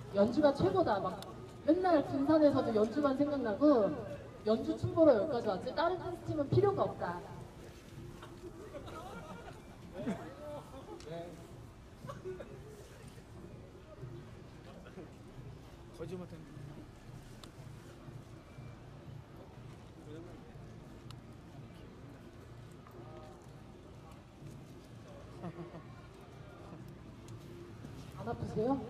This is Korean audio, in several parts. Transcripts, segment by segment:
연주가 최고다. 막 맨날 군산에서도 연주만 생각나고 연주 춤 보러 여기까지 왔지. 다른 팀은 필요가 없다. 거짓말 못하는 안 아프세요?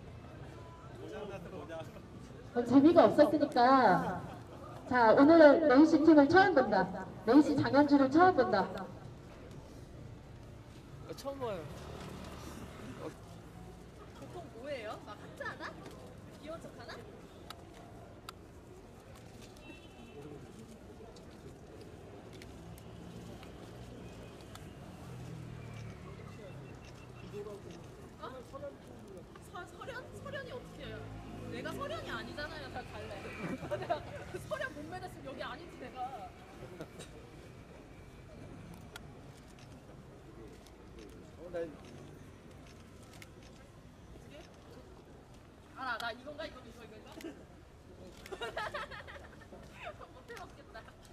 그럼 재미가 없었으니까 자 오늘 레이시 팀을 처음 본다. 레이시 장현주를 처음 본다. 처음 봐요. 보통 뭐예요? 막 하지 않아? 귀여운 척 하나? 서련이 어떻게 해요? 내가 서련이 아니잖아요. 다 갈래. 내가 서련 못 매냈으면 여기 아니지 내가. 알아 나 이건가 이거. 못 해먹겠다.